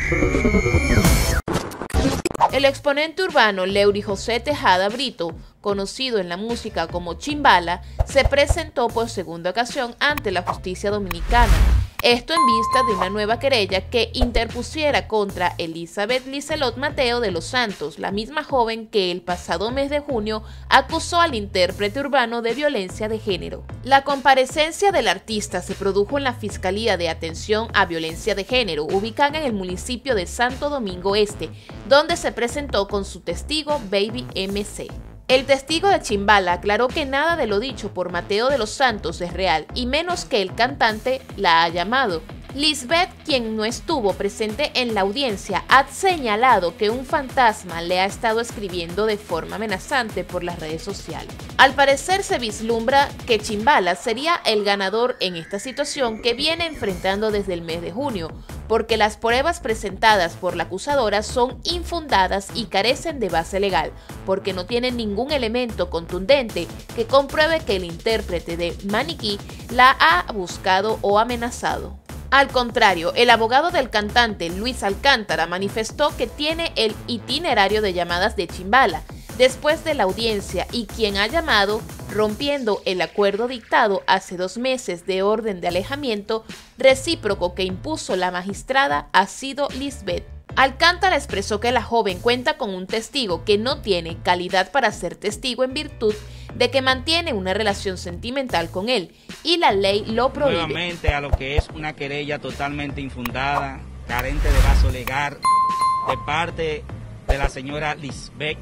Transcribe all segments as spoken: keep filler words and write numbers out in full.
El exponente urbano Leury José Tejada Brito, conocido en la música como Chimbala, se presentó por segunda ocasión ante la justicia dominicana. Esto en vista de una nueva querella que interpusiera contra Elizabeth Liselot Mateo de los Santos, la misma joven que el pasado mes de junio acusó al intérprete urbano de violencia de género. La comparecencia del artista se produjo en la Fiscalía de Atención a Violencia de Género, ubicada en el municipio de Santo Domingo Este, donde se presentó con su testigo Baby M C. El testigo de Chimbala aclaró que nada de lo dicho por Mateo de los Santos es real, y menos que el cantante la ha llamado. Lisbeth, quien no estuvo presente en la audiencia, ha señalado que un fantasma le ha estado escribiendo de forma amenazante por las redes sociales. Al parecer se vislumbra que Chimbala sería el ganador en esta situación que viene enfrentando desde el mes de junio, porque las pruebas presentadas por la acusadora son infundadas y carecen de base legal, porque no tienen ningún elemento contundente que compruebe que el intérprete de Maniquí la ha buscado o amenazado. Al contrario, el abogado del cantante Luis Alcántara manifestó que tiene el itinerario de llamadas de Chimbala después de la audiencia y quien ha llamado, rompiendo el acuerdo dictado hace dos meses de orden de alejamiento recíproco que impuso la magistrada, ha sido Lisbeth. Alcántara expresó que la joven cuenta con un testigo que no tiene calidad para ser testigo en virtud de que mantiene una relación sentimental con él y la ley lo prohíbe. Nuevamente a lo que es una querella totalmente infundada, carente de base legal de parte de la señora Lisbeth,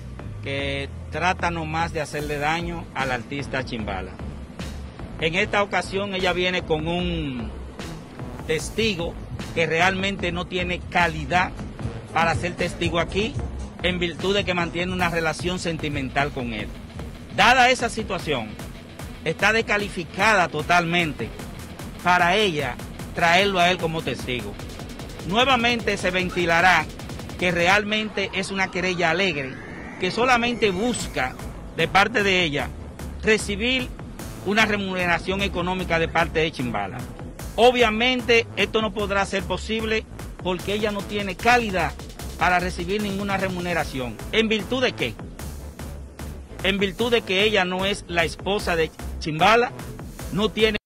que trata nomás de hacerle daño al artista Chimbala. En esta ocasión ella viene con un testigo que realmente no tiene calidad para ser testigo aquí, en virtud de que mantiene una relación sentimental con él. Dada esa situación, está descalificada totalmente para ella traerlo a él como testigo. Nuevamente se ventilará que realmente es una querella alegre, que solamente busca de parte de ella recibir una remuneración económica de parte de Chimbala. Obviamente esto no podrá ser posible porque ella no tiene calidad para recibir ninguna remuneración. ¿En virtud de qué? En virtud de que ella no es la esposa de Chimbala, no tiene